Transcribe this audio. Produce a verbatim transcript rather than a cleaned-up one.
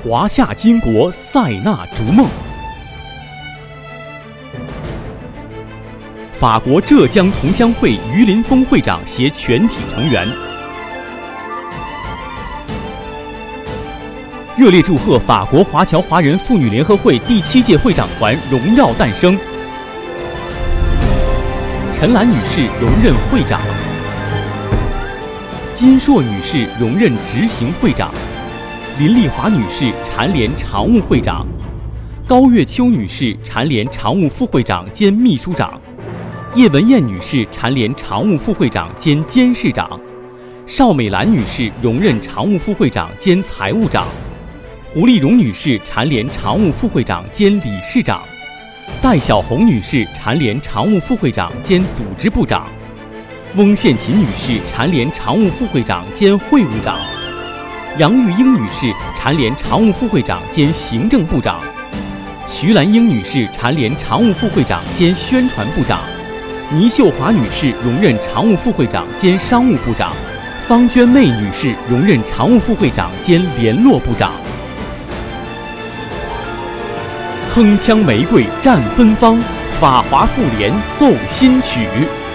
华夏金国塞纳逐梦。法国浙江同乡会榆林峰会长携全体成员。热烈祝贺法国华侨华人妇女联合会第七届会长团荣耀诞生。陈兰女士荣任会长，金硕女士荣任执行会长，林丽华女士蝉联常务会长，高月秋女士蝉联常务副会长兼秘书长，叶文燕女士蝉联常务副会长兼监事长，邵美兰女士荣任常务副会长兼财务长，胡丽蓉女士蝉联常务副会长兼理事长，戴小红女士蝉联常务副会长兼组织部长，翁宪琴女士蝉联常务副会长兼会务长，杨玉英女士蝉联常务副会长兼行政部长，徐兰英女士蝉联常务副会长兼宣传部长，倪秀华女士荣任常务副会长兼商务部长，方娟妹女士荣任常务副会长兼联络部长。铿锵玫瑰绽芬芳，法华妇联奏新曲。